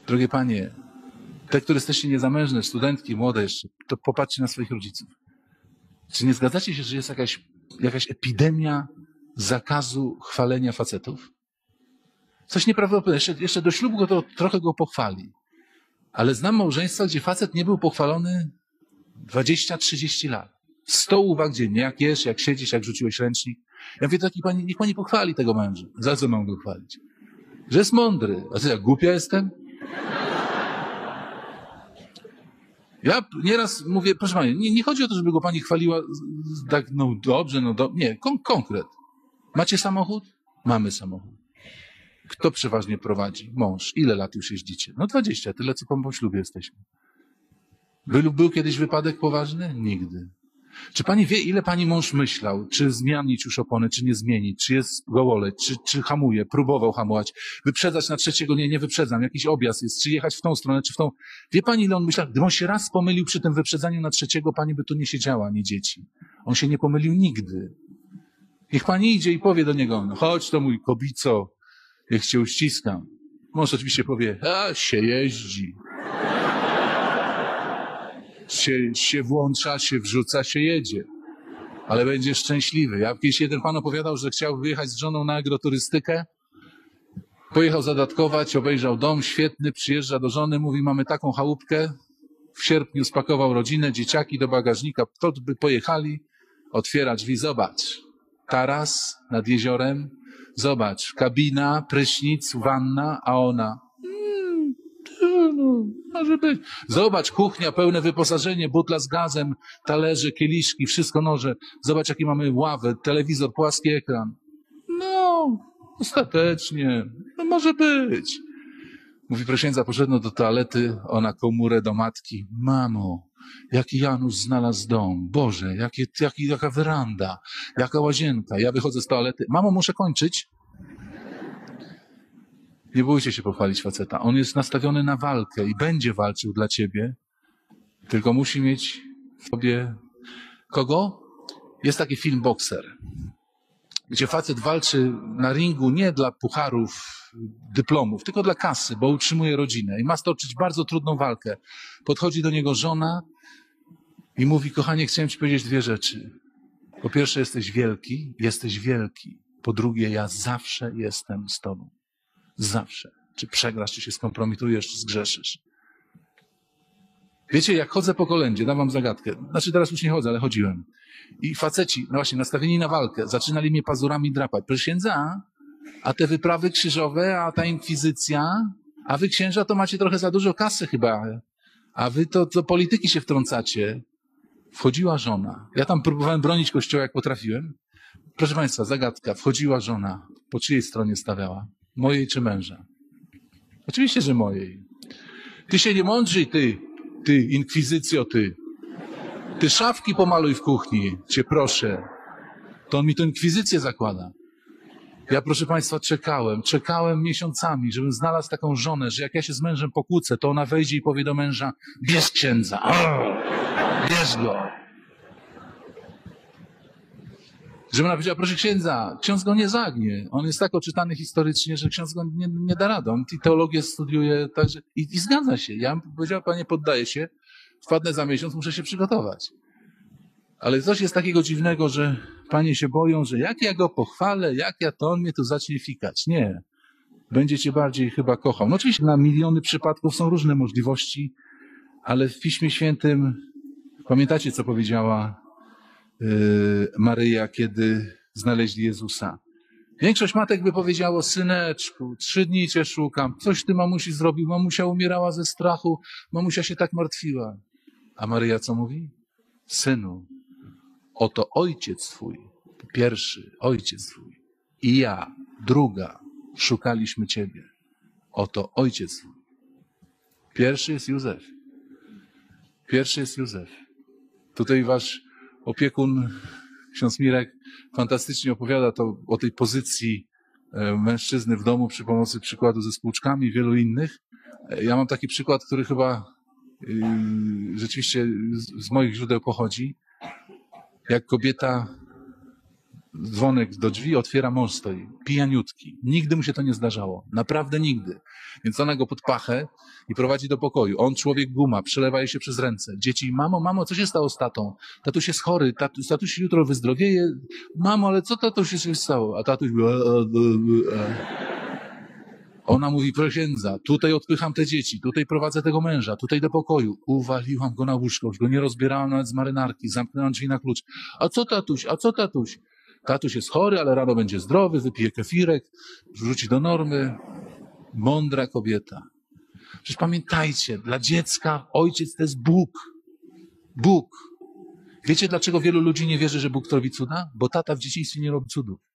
Drogie panie, te, które jesteście niezamężne, studentki, młode jeszcze, to popatrzcie na swoich rodziców. Czy nie zgadzacie się, że jest jakaś epidemia zakazu chwalenia facetów? Coś nieprawdopodobnego. Jeszcze do ślubu trochę go pochwali. Ale znam małżeństwa, gdzie facet nie był pochwalony 20-30 lat. 100 uwag dziennie. Jak jesz, jak siedzisz, jak rzuciłeś ręcznik. Ja mówię, taki pani, niech pani pochwali tego męża. Za co mam go chwalić? Że jest mądry. A co, ja głupia jestem? Ja nieraz mówię, proszę pani, nie chodzi o to, żeby go pani chwaliła tak, no dobrze, nie, konkret. Macie samochód? Mamy samochód. Kto przeważnie prowadzi? Mąż. Ile lat już jeździcie? No 20, tyle co po ślubie jesteśmy. Był kiedyś wypadek poważny? Nigdy. Czy pani wie, ile pani mąż myślał? Czy zmienić już opony, czy nie zmienić? Czy jest gołoleć? Czy hamuje? Próbował hamować? Wyprzedzać na trzeciego? Nie wyprzedzam. Jakiś objazd jest. Czy jechać w tą stronę, czy w tą? Wie pani, ile on myślał? Gdyby on się raz pomylił przy tym wyprzedzaniu na trzeciego, pani by tu nie siedziała, ani dzieci. On się nie pomylił nigdy. Niech pani idzie i powie do niego, no chodź to mój kobico, niech cię uściskam. Mąż oczywiście powie, się jeździ. Się włącza, się wrzuca, się jedzie. Ale będzie szczęśliwy. Kiedyś jeden pan opowiadał, że chciał wyjechać z żoną na agroturystykę. Pojechał zadatkować, obejrzał dom świetny, przyjeżdża do żony, mówi, mamy taką chałupkę. W sierpniu spakował rodzinę, dzieciaki do bagażnika. To by pojechali, otwiera drzwi, zobacz. Taras nad jeziorem, zobacz. Kabina, prysznic, wanna, a ona... może być. Zobacz, kuchnia, pełne wyposażenie, butla z gazem, talerze, kieliszki, wszystko noże. Zobacz, jaki mamy ławę, telewizor, płaski ekran. No, ostatecznie, no może być. Mówi, proszę księdza, poszedłem do toalety, ona komórę do matki. Mamo, jaki Janusz znalazł dom. Boże, jaka weranda, jaka łazienka. Ja wychodzę z toalety. Mamo, muszę kończyć. Nie bójcie się pochwalić faceta. On jest nastawiony na walkę i będzie walczył dla ciebie, tylko musi mieć w sobie kogo? Jest taki film Bokser, gdzie facet walczy na ringu nie dla pucharów, dyplomów, tylko dla kasy, bo utrzymuje rodzinę i ma stoczyć bardzo trudną walkę. Podchodzi do niego żona i mówi, kochanie, chciałem ci powiedzieć 2 rzeczy. Po pierwsze, jesteś wielki. Po drugie, ja zawsze jestem z tobą. Zawsze. Czy przegrasz, czy się skompromitujesz, czy zgrzeszysz. Wiecie, jak chodzę po kolędzie, dam wam zagadkę. Znaczy teraz już nie chodzę, ale chodziłem. I faceci, no właśnie, nastawieni na walkę, zaczynali mnie pazurami drapać. Proszę księdza, a te wyprawy krzyżowe, a ta inkwizycja, a wy księża to macie trochę za dużo kasy chyba. A wy to polityki się wtrącacie. Wchodziła żona. Ja tam próbowałem bronić kościoła, jak potrafiłem. Proszę państwa, zagadka. Wchodziła żona. Po czyjej stronie stawiała? Mojej czy męża? Oczywiście, że mojej. Ty się nie mądrzyj, ty inkwizycjo, ty. Ty szafki pomaluj w kuchni, cię proszę. To on mi tę inkwizycję zakłada. Ja, proszę państwa, czekałem miesiącami, żebym znalazł taką żonę, że jak ja się z mężem pokłócę, to ona wejdzie i powie do męża, bierz księdza, bierz go. Żeby ona powiedziała, proszę księdza, ksiądz go nie zagnie. On jest tak oczytany historycznie, że ksiądz go nie da rady. On teologię studiuje także i zgadza się. Ja bym powiedział, panie, poddaję się, wpadnę za miesiąc, muszę się przygotować. Ale coś jest takiego dziwnego, że panie się boją, że jak ja go pochwalę, to on mnie tu zacznie fikać. Nie. Będzie cię bardziej chyba kochał. No oczywiście na miliony przypadków są różne możliwości, ale w Piśmie Świętym pamiętacie, co powiedziała Maryja, kiedy znaleźli Jezusa. Większość matek by powiedziało, syneczku, 3 dni cię szukam, coś ty mamusi zrobił, mamusia umierała ze strachu, mamusia się tak martwiła. A Maryja co mówi? Synu, oto ojciec twój, pierwszy, ojciec twój i ja, druga, szukaliśmy ciebie. Oto ojciec twój. Pierwszy jest Józef. Tutaj wasz opiekun, ksiądz Mirek, fantastycznie opowiada o tej pozycji mężczyzny w domu przy pomocy przykładu ze spłuczkami i wielu innych. Ja mam taki przykład, który chyba rzeczywiście z moich źródeł pochodzi. Jak kobieta Dzwonek do drzwi, otwiera, mąż stoi, pijaniutki. Nigdy mu się to nie zdarzało. Naprawdę nigdy. Więc ona go pod pachę i prowadzi do pokoju. On, człowiek guma, przelewa jej się przez ręce. Dzieci, mamo, co się stało z tatą? Tatuś jest chory, tatuś jutro wyzdrowieje. Mamo, ale co tatuś się stało? A tatuś... Ona mówi, proszę księdza, tutaj odpycham te dzieci, tutaj prowadzę tego męża, tutaj do pokoju. Uwaliłam go na łóżko, już go nie rozbierałam nawet z marynarki, zamknęłam drzwi na klucz. A co tatuś? A co tatuś? Tatuś jest chory, ale rano będzie zdrowy, wypije kefirek, wrzuci do normy. Mądra kobieta. Przecież pamiętajcie, dla dziecka ojciec to jest Bóg. Bóg. Wiecie, dlaczego wielu ludzi nie wierzy, że Bóg robi cuda? Bo tata w dzieciństwie nie robi cudów.